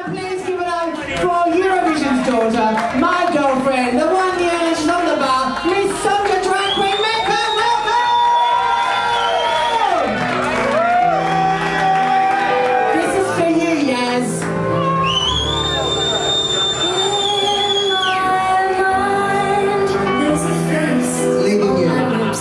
Please give it up for Eurovision's daughter, my girlfriend, the one year she's on the bar, Miss Sondra Drag Queen Mecca. Welcome! This is for you, Yaz. Leaving you.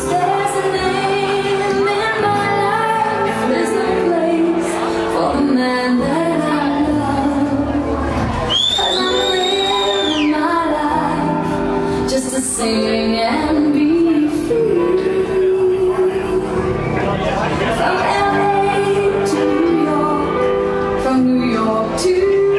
Sing and be free. From LA to New York, from New York to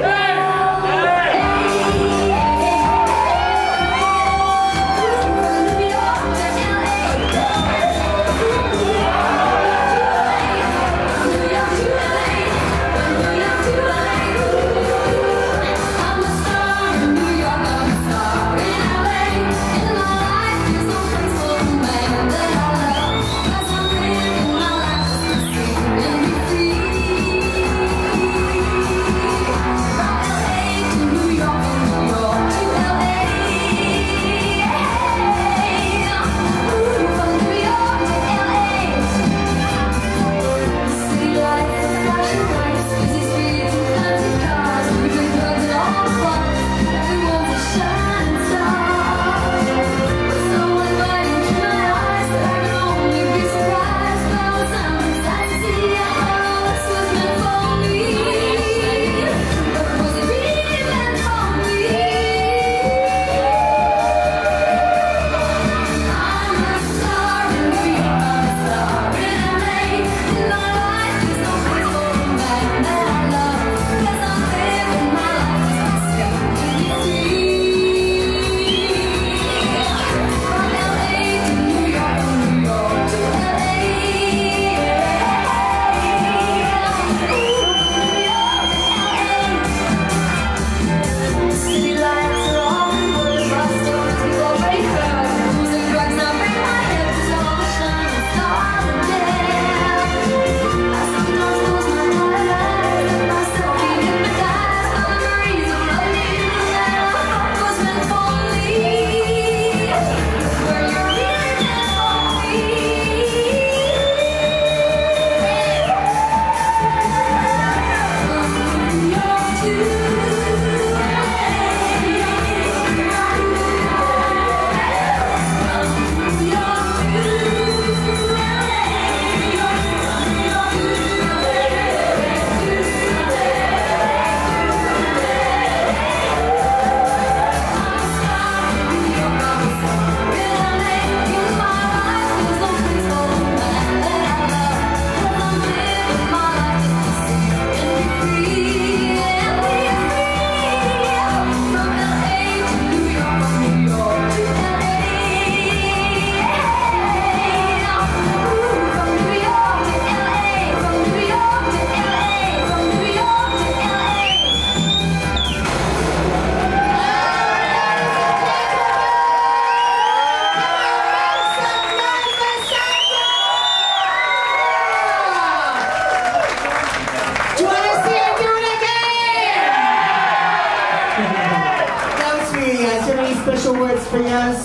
special words for Yaz?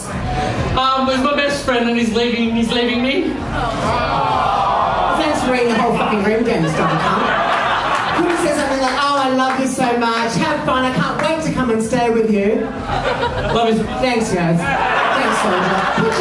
He's my best friend and he's leaving me. Thanks for reading the whole fucking room down, Mr. Cunt. Could have said something like, oh, I love you so much, have fun, I can't wait to come and stay with you. Love you. Thanks, Yaz. Thanks, Sondra.